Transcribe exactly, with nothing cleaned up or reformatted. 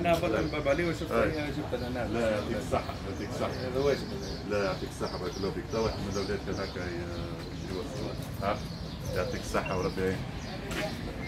انا بطل الباب عليه وشفت هي جبت الاناناس. لا يعطيك الصحة، يعطيك الصحة. هذا واجب. لا يعطيك الصحة، بارك الله فيك. تا واحد من الاولاد هكا يوصل. ها يعطيك الصحة وربي يعينك.